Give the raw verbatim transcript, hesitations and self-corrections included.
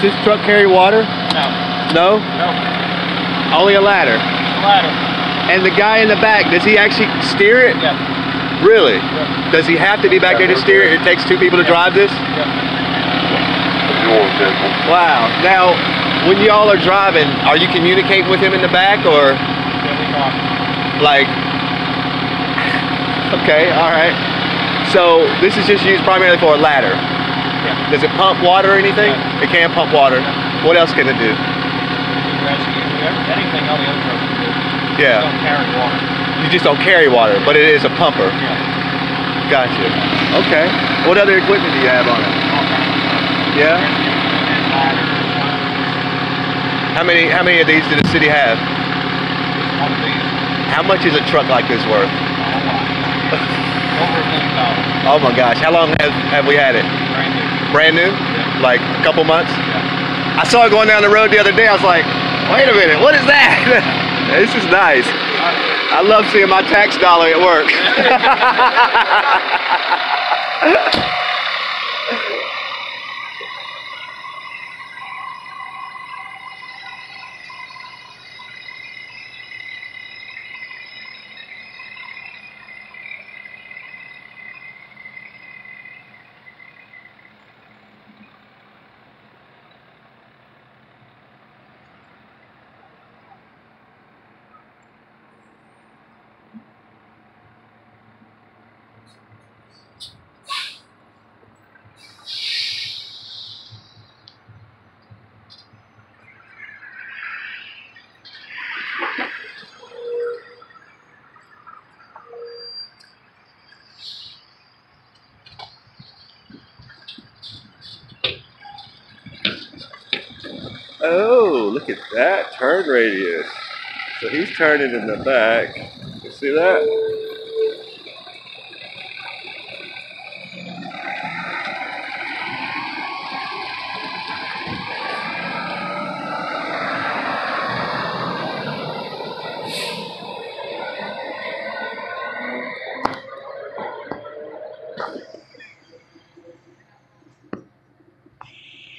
this truck carry water? No. No? No. Only a ladder? A ladder. And the guy in the back, does he actually steer it? Yeah. Really? Yeah. Does he have to be back there to steer it? It takes two people to Yeah. drive this? Yeah. Wow. Now, when y'all are driving, are you communicating with him in the back, or? Yeah, we talk. Like, okay, all right. So this is just used primarily for a ladder. Yeah. Does it pump water or anything? Yeah. It can pump water. Yeah. What else can it do? Rescue, anything all the other trucks can do. Yeah. Just don't carry water. You just don't carry water, but it is a pumper. Yeah. Gotcha. Okay. What other equipment do you have on it? All kinds of stuff. Yeah. And ladders. How many? How many of these did the city have? One of these. How much is a truck like this worth? Over a million dollars. Oh my gosh! How long have have we had it? Brand new. Brand new? Yeah. Like a couple months? Yeah. I saw it going down the road the other day. I was like, wait a minute, what is that? This is nice. I love seeing my tax dollar at work. Oh, look at that turn radius. So he's turning in the back. You see that?